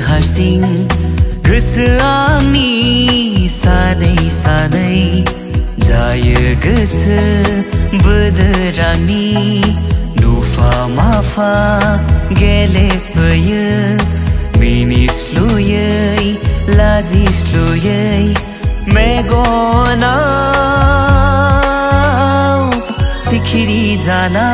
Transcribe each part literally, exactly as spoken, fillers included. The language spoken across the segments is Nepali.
हारसिं गोसोआंनि सानै सानै जायो गोसो बोदोरानि नुफा माफा गेलेफैयो मिनिस्लुयै लाजिस्लुयै मेगनाव सिखिरि जाना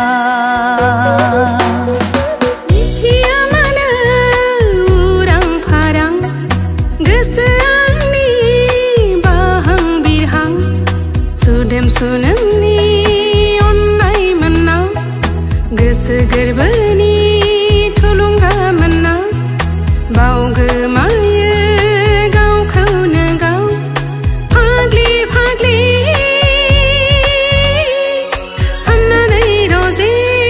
सुनोंनि अन्नाय मोन्ना गोसो गोरबोनि थुलुंगा मोन्ना बावगोमायो गावखौनो गाव फाग्लि फाग्लि साननानै रजे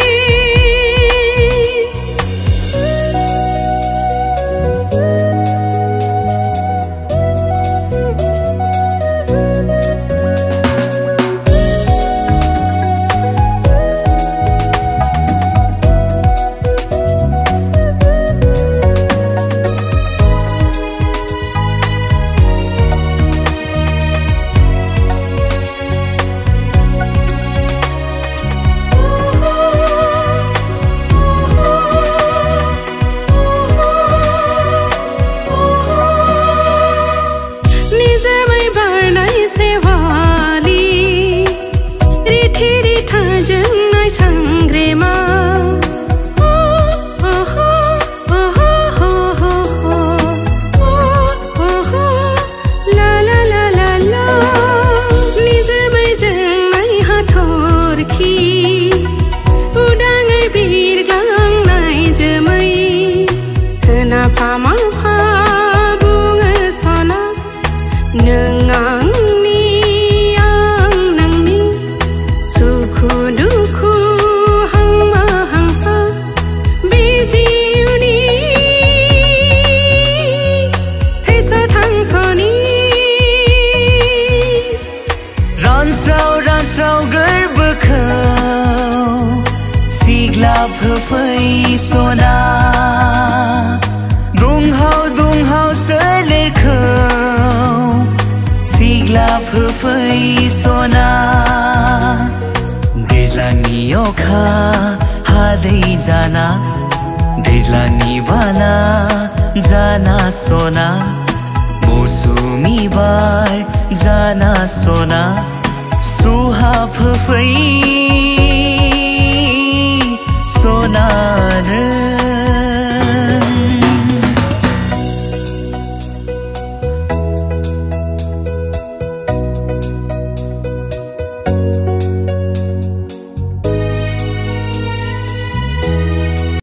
सना दुंहाव दुंहाव सोलेरखौ सिग्लाब होफै सना दैज्लांनि अखा हादै जाना दैज्लांनि बाना जाना सना मौसुमि बार जाना सना सुहाब होफै सनानो